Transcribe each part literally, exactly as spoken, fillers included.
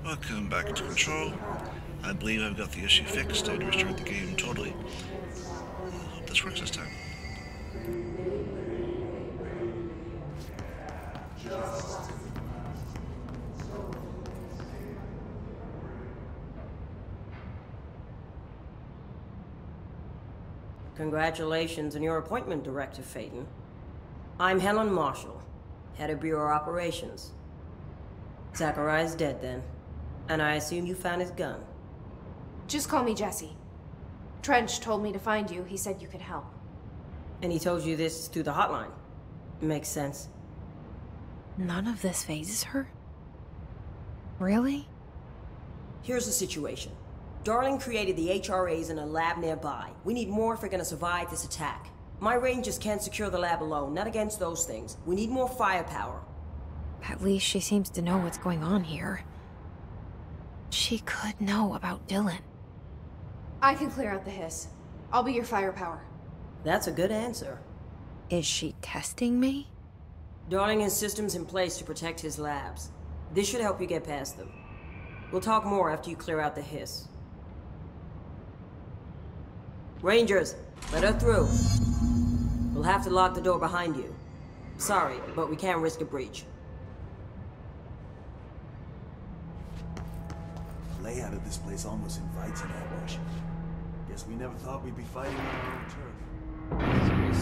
Welcome back to Control. I believe I've got the issue fixed. I had to restart the game totally. I hope this works this time. Congratulations on your appointment, Director Phaeton. I'm Helen Marshall, head of Bureau Operations. Zachariah's dead then, and I assume you found his gun. Just call me Jesse. Trench told me to find you. He said you could help. And he told you this through the hotline. Makes sense. None of this phases her? Really? Here's the situation. Darling created the H R As in a lab nearby. We need more if we're gonna survive this attack. My rangers can't secure the lab alone, not against those things. We need more firepower. At least she seems to know what's going on here. She could know about Dylan. I can clear out the hiss. I'll be your firepower. That's a good answer. Is she testing me? Darling has systems in place to protect his labs. This should help you get past them. We'll talk more after you clear out the hiss. Rangers, let her through. We'll have to lock the door behind you. Sorry, but we can't risk a breach. The layout of this place almost invites an ambush. Guess we never thought we'd be fighting on our own turf.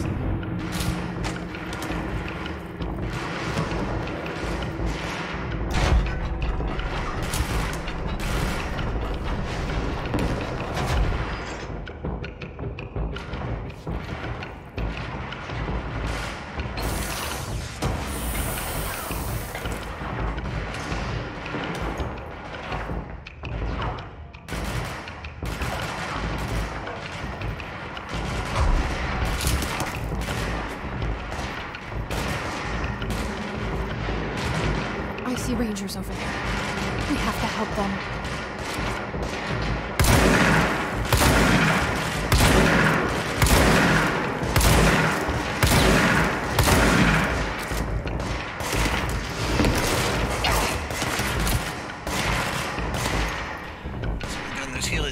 I see Rangers over there. We have to help them. And there's healing.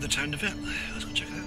good time to vet. Let's go check it out.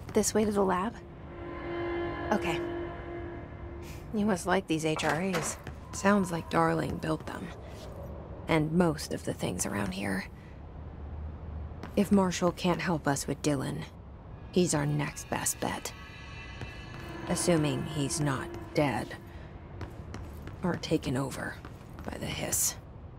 This way to the lab? Okay. You must like these H R As. Sounds like Darling built them. And most of the things around here. If Marshall can't help us with Dylan, he's our next best bet. Assuming he's not dead. Or taken over by the hiss.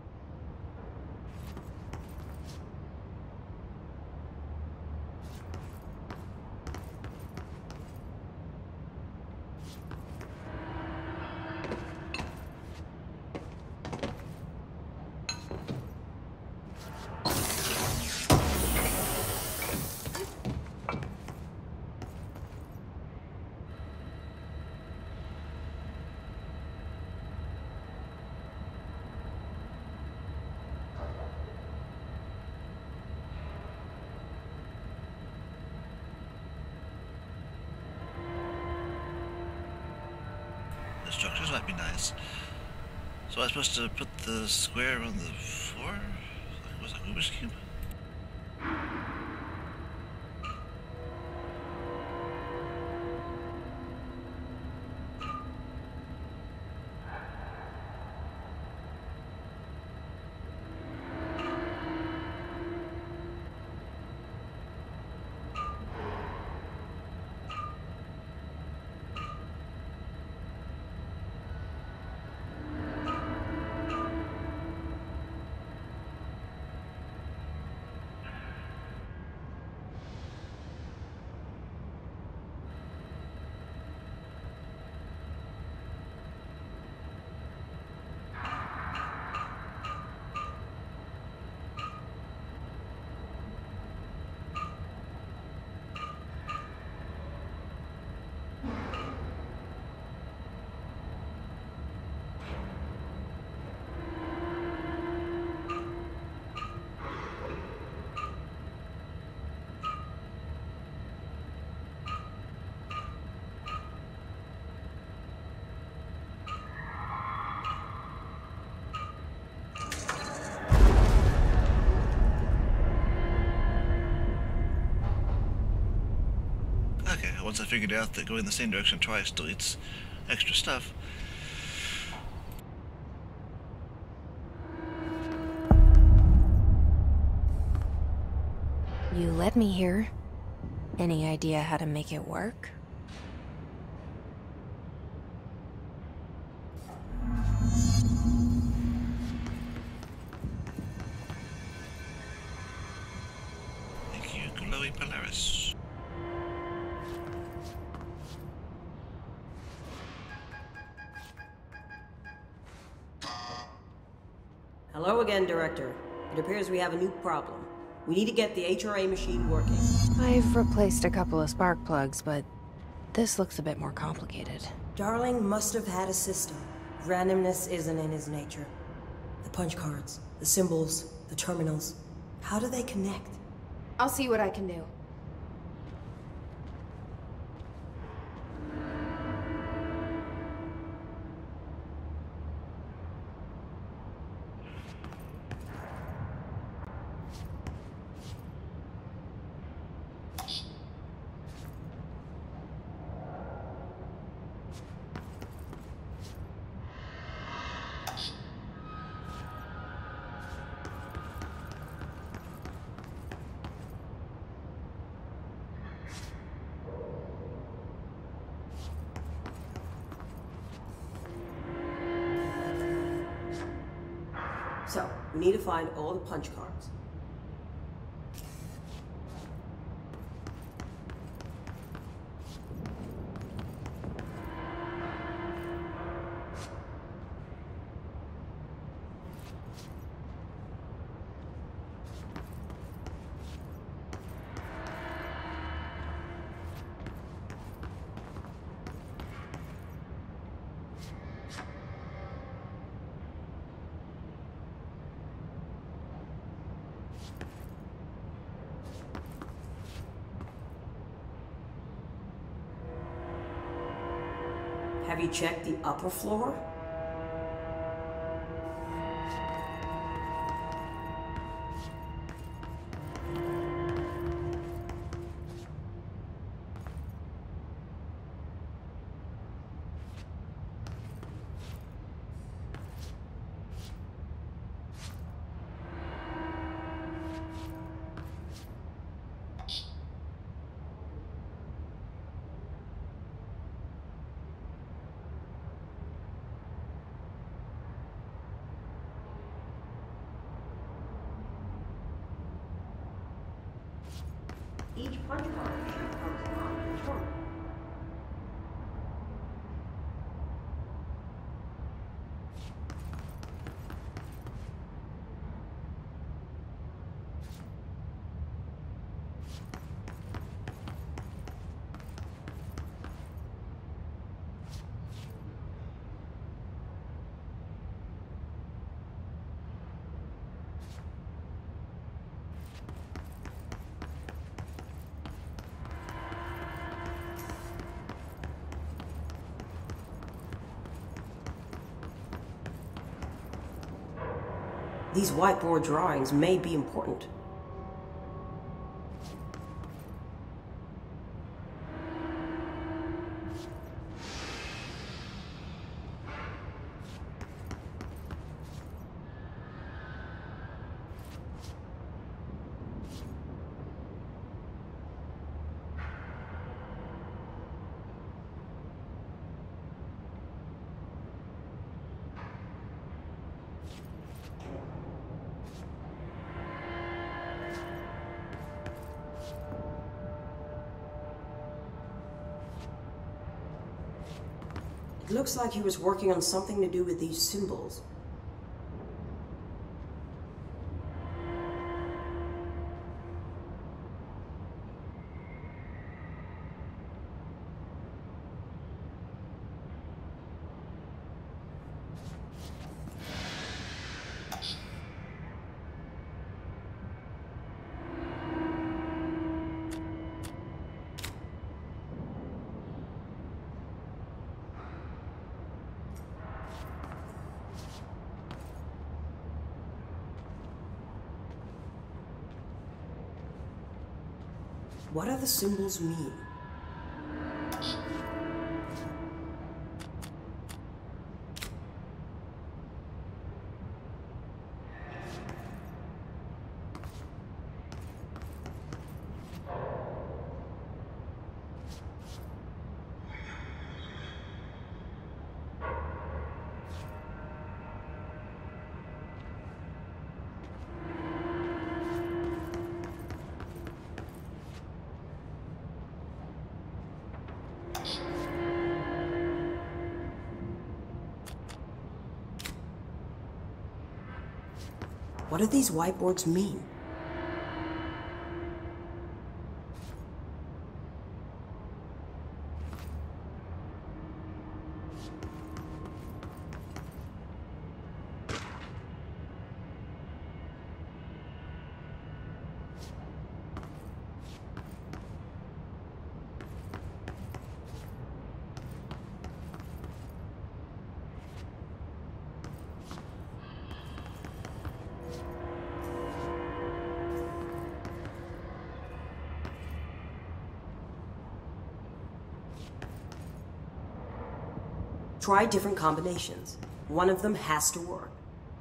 The structures might be nice. So I was supposed to put the square on the floor? Like, was it a Rubik's Cube? Okay, once I figured out that going the same direction twice deletes extra stuff. You led me here. Any idea how to make it work? Thank you, Glowy Polaris. Hello again, Director. It appears we have a new problem. We need to get the H R A machine working. I've replaced a couple of spark plugs, but this looks a bit more complicated. Darling must have had a system. Randomness isn't in his nature. The punch cards, the symbols, the terminals. How do they connect? I'll see what I can do. So, we need to find all the punch cards. Have you checked the upper floor? Each punch card comes on the tournament. These whiteboard drawings may be important. It looks like he was working on something to do with these symbols. What do the symbols mean? What do these whiteboards mean? Try different combinations. One of them has to work.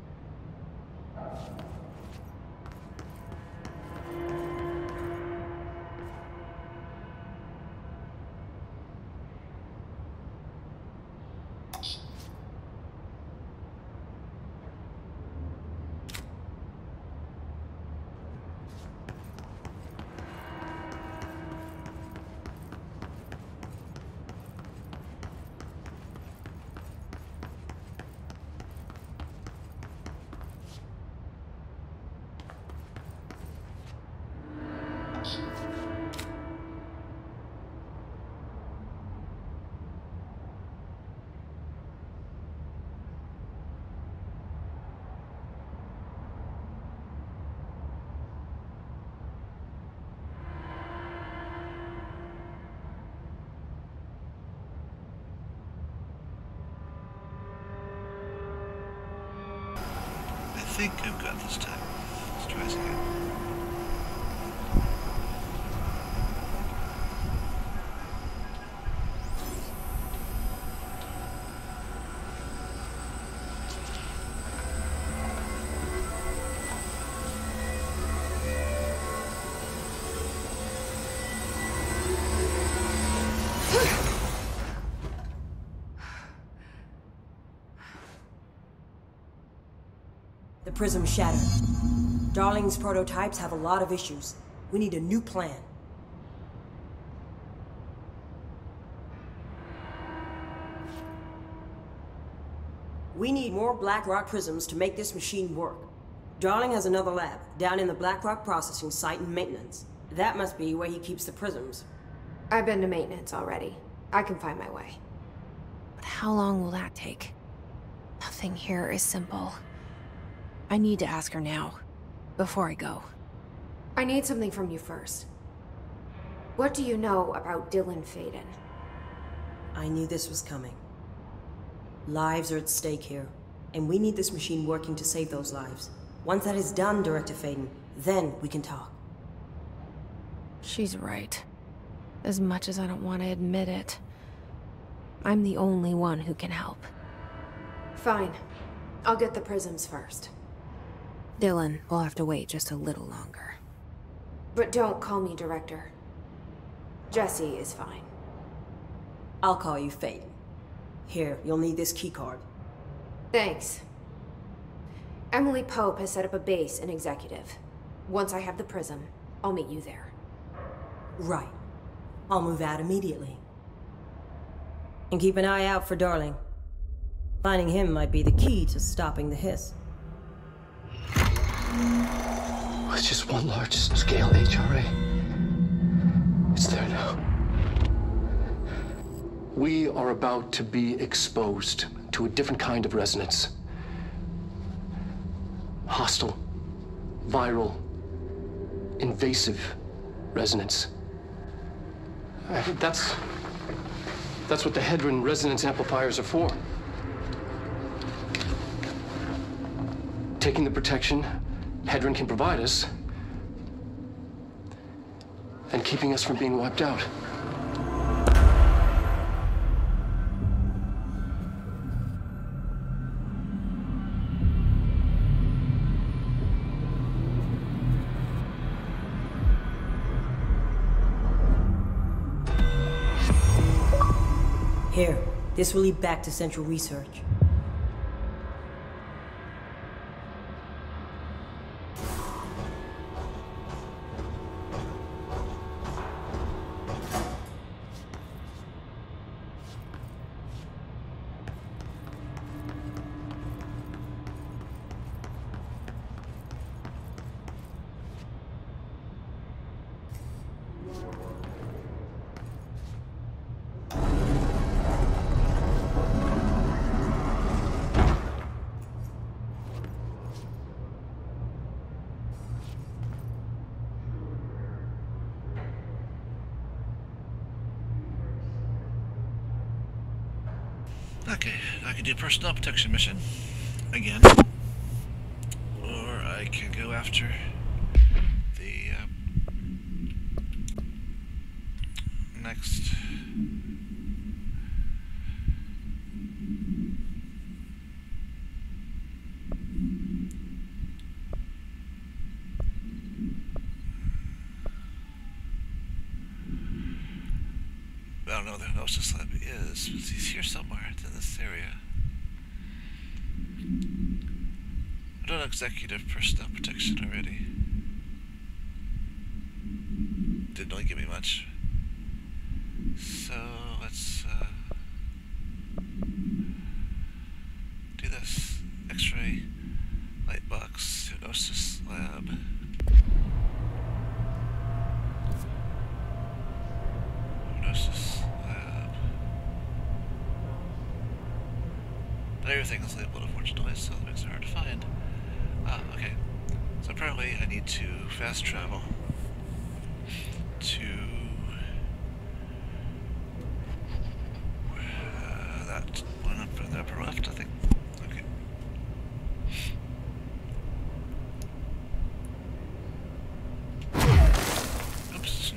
I think I've got this time. Let's try this again. The prism shattered. Darling's prototypes have a lot of issues. We need a new plan. We need more Blackrock prisms to make this machine work. Darling has another lab, down in the Blackrock processing site in maintenance. That must be where he keeps the prisms. I've been to maintenance already. I can find my way. But how long will that take? Nothing here is simple. I need to ask her now, before I go. I need something from you first. What do you know about Dylan Faden? I knew this was coming. Lives are at stake here, and we need this machine working to save those lives. Once that is done, Director Faden, then we can talk. She's right. As much as I don't want to admit it, I'm the only one who can help. Fine. I'll get the prisms first. Dylan will have to wait just a little longer. But don't call me Director. Jesse is fine. I'll call you Faden. Here, you'll need this keycard. Thanks. Emily Pope has set up a base in Executive. Once I have the prism, I'll meet you there. Right. I'll move out immediately. And keep an eye out for Darling. Finding him might be the key to stopping the hiss. It's just one large-scale H R A. It's there now. We are about to be exposed to a different kind of resonance. Hostile, viral, invasive resonance. I think that's... that's what the Hedron resonance amplifiers are for. Taking the protection Hedron can provide us, and keeping us from being wiped out. Here, this will lead back to Central Research. Okay, I can do personnel protection mission again, or I can go after the um, next I don't know where the Gnosis Lab is, but he's here somewhere. It's in this area. I don't executive personnel protection already. Didn't really give me much. So let's uh, do this. X-Ray Lightbox of Seize Lab. Gnosis Lab. But everything is labeled, unfortunately, so it makes it hard to find. Ah, okay. So apparently I need to fast travel to uh, that one up in the upper left, I think. Okay. Oops.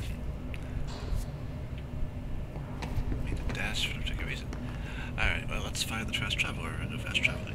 Need a dash for no particular reason. Alright, well, let's find the fast traveler and go fast traveling.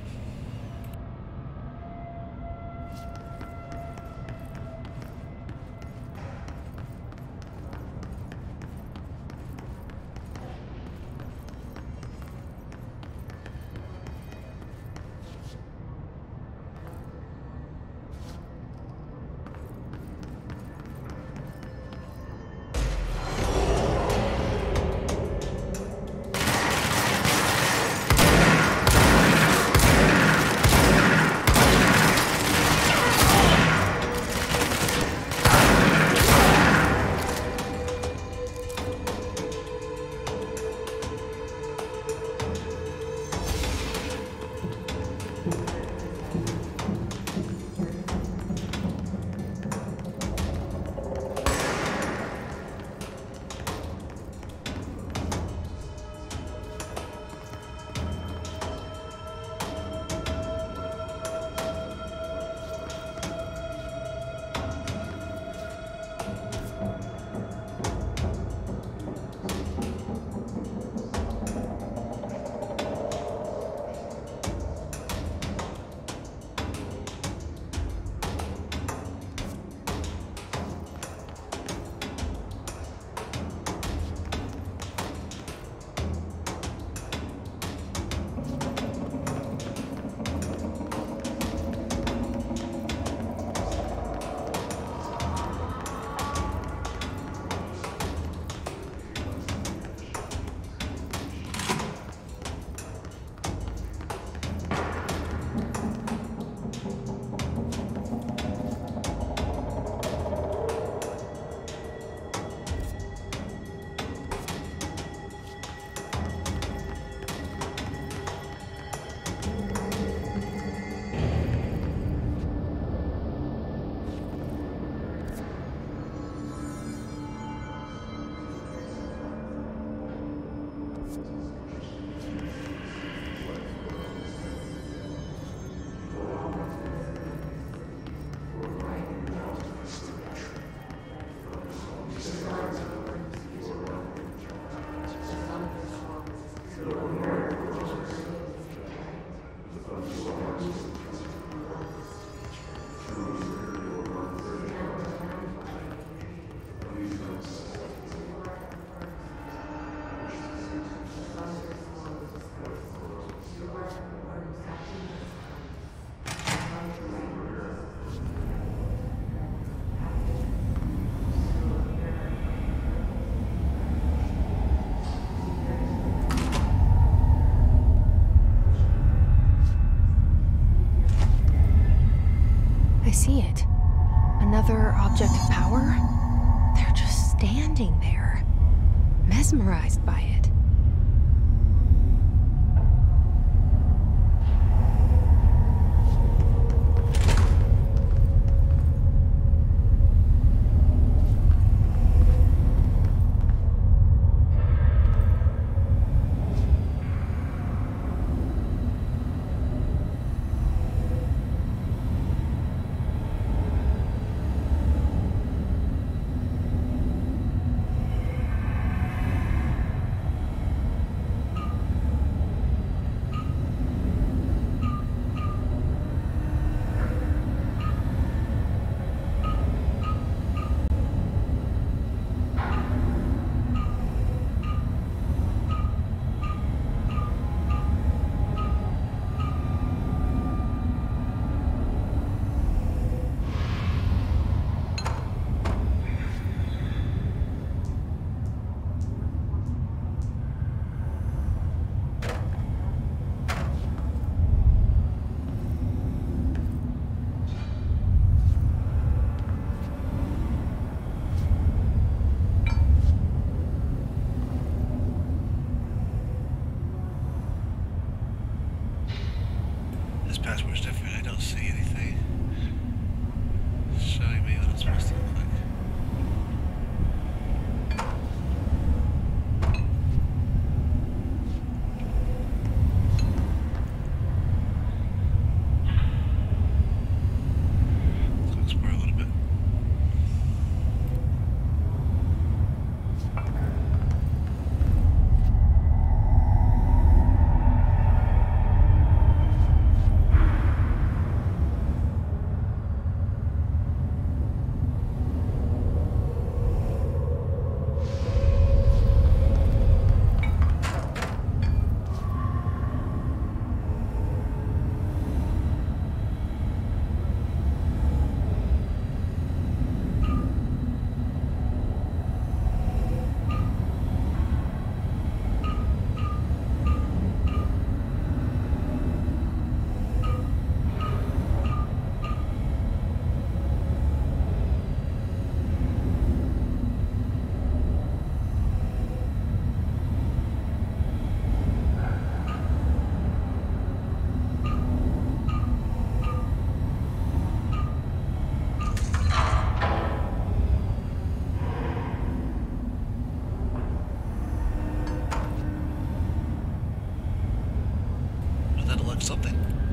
see it. Another object of power? They're just standing there, mesmerized by it. This password's different. I don't see anything showing me what it's supposed to look like. Let's explore a little bit. Something.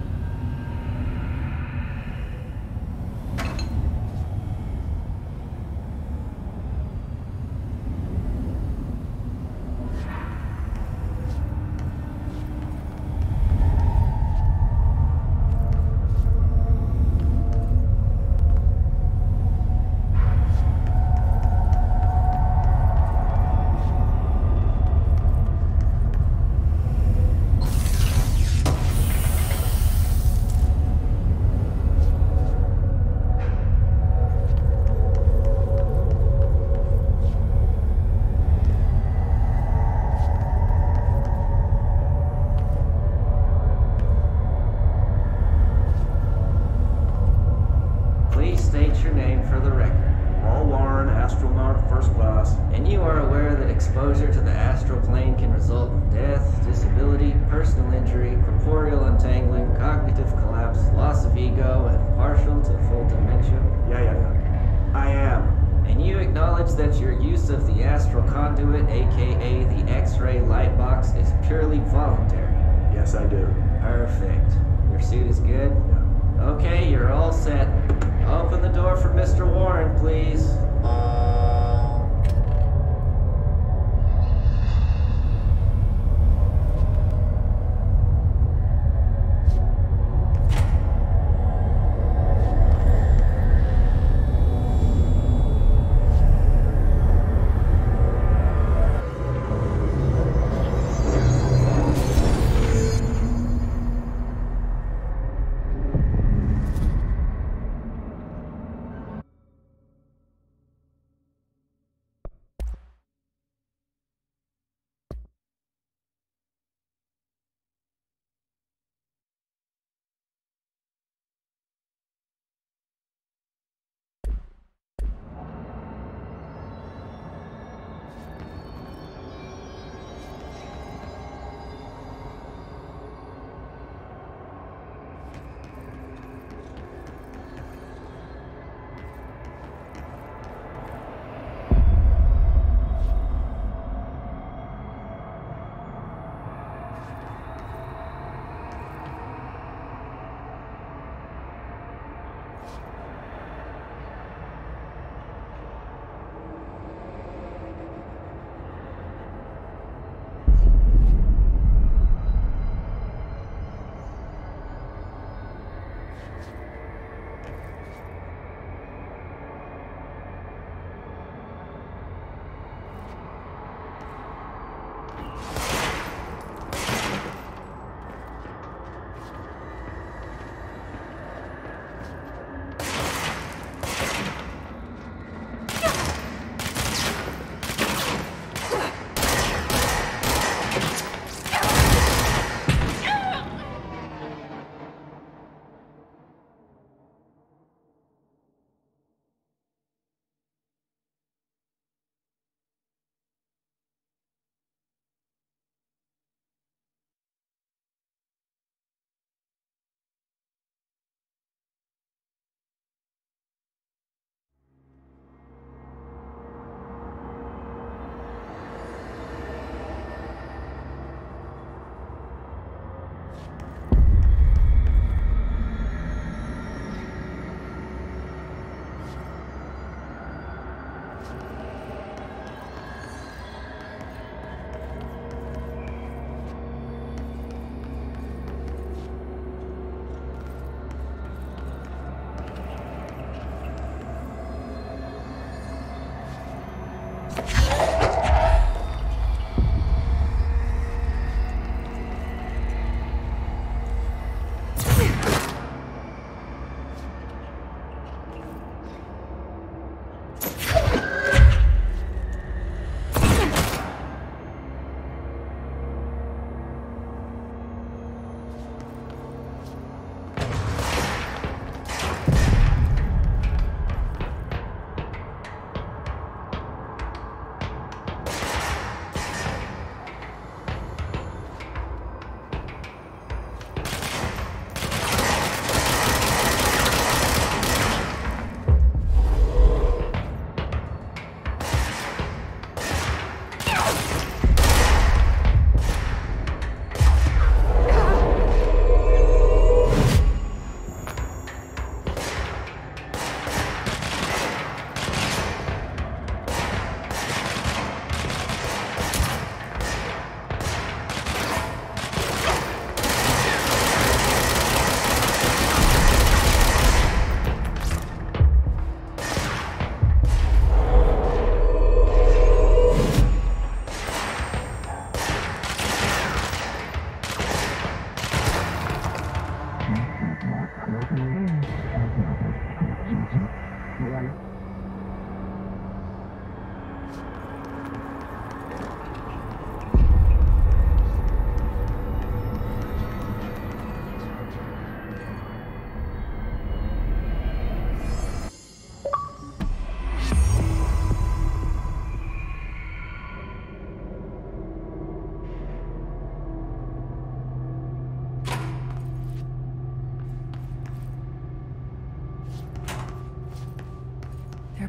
State your name for the record. Paul Warren, astronaut, first class. And you are aware that exposure to the astral plane can result in death, disability, personal injury, corporeal untangling, cognitive collapse, loss of ego, and partial to full dementia? Yeah, yeah, yeah. I am. And you acknowledge that your use of the astral conduit, aka the X-Ray Lightbox, is purely voluntary? Yes, I do. Perfect. Your suit is good? Yeah. Okay, you're all set. Open the door for Mister Warren, please.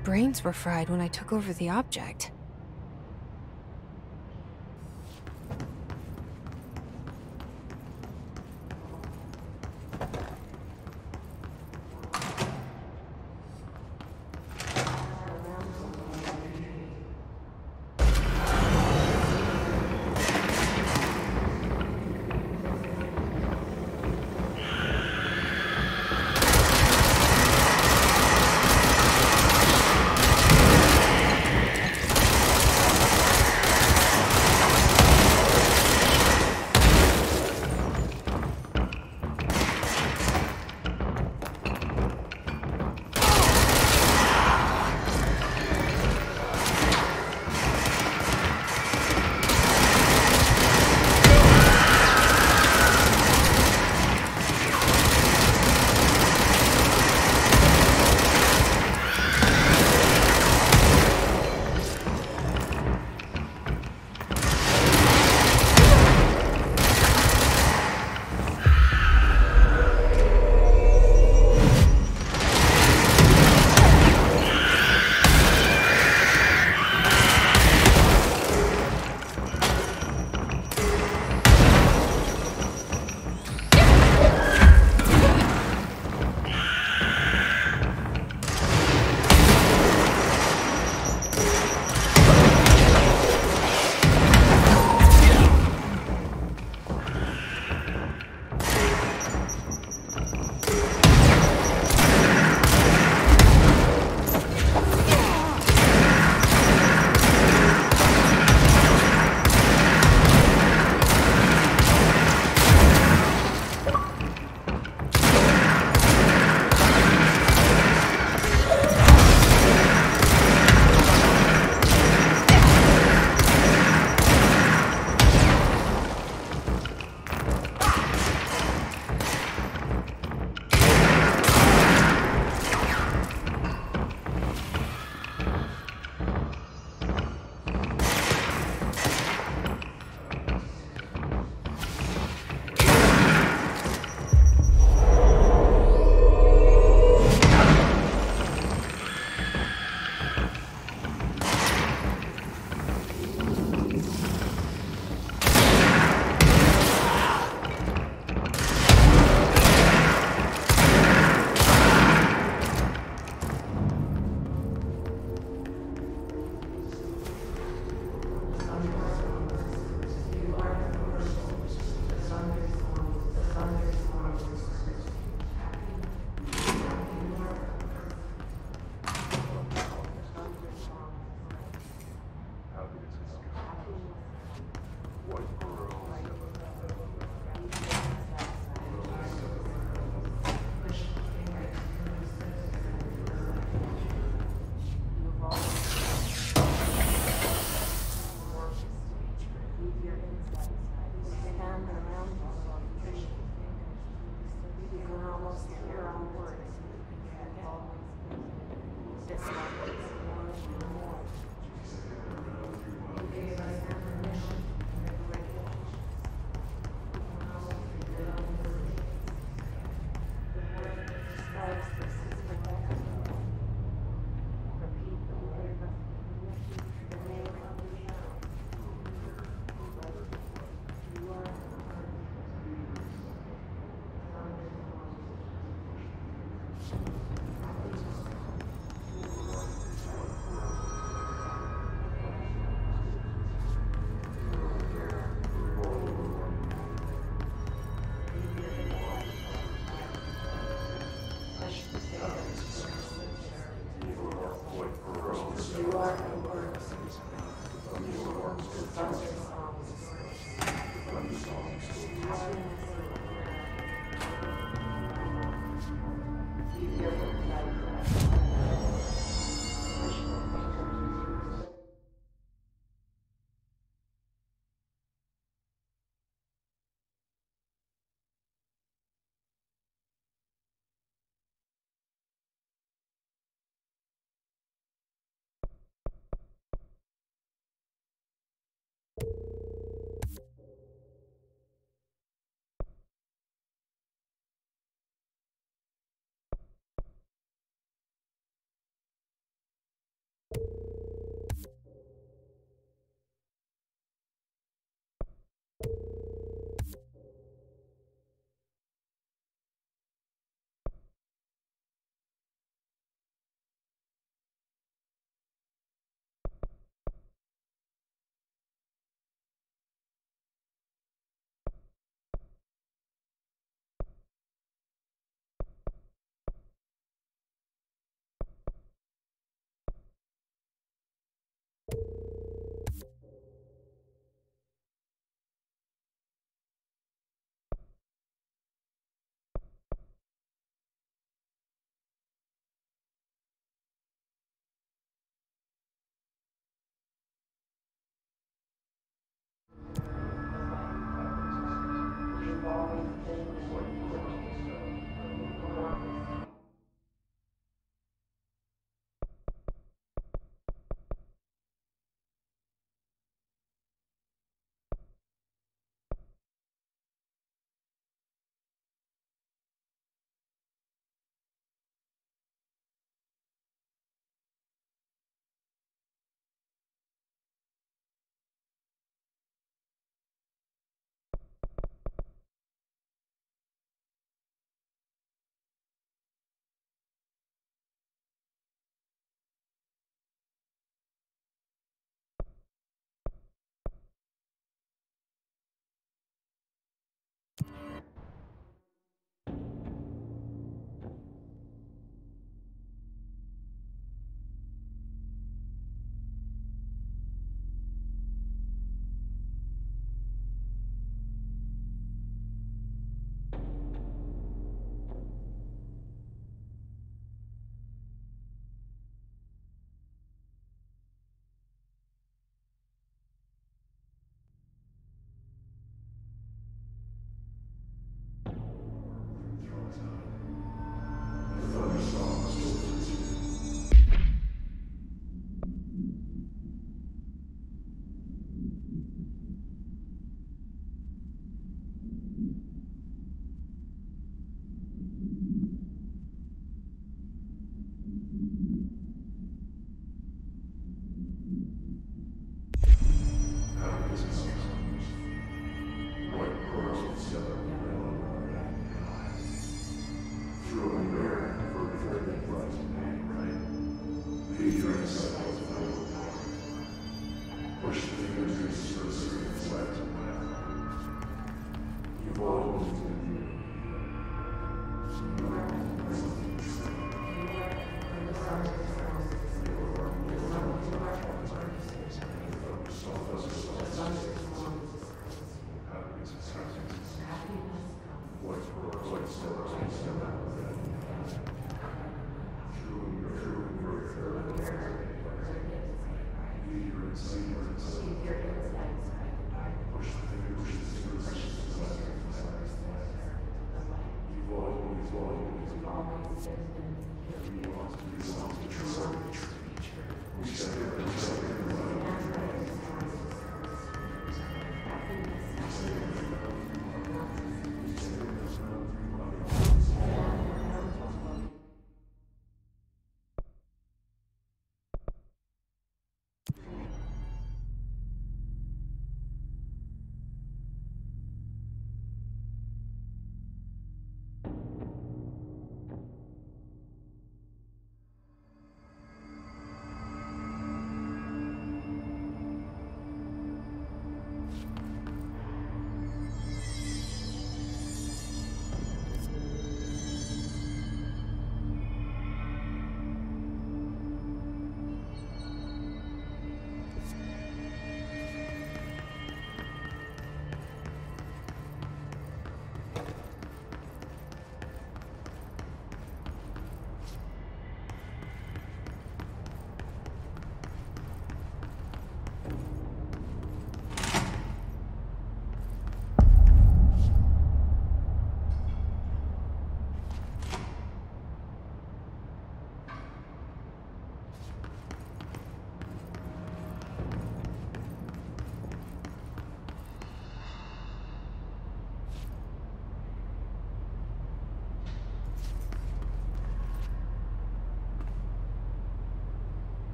brains were fried when I took over the object.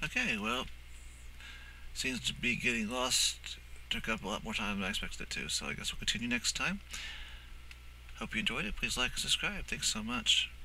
Okay, well, seems to be getting lost. Took up a lot more time than I expected it to, so I guess we'll continue next time. Hope you enjoyed it. Please like and subscribe. Thanks so much.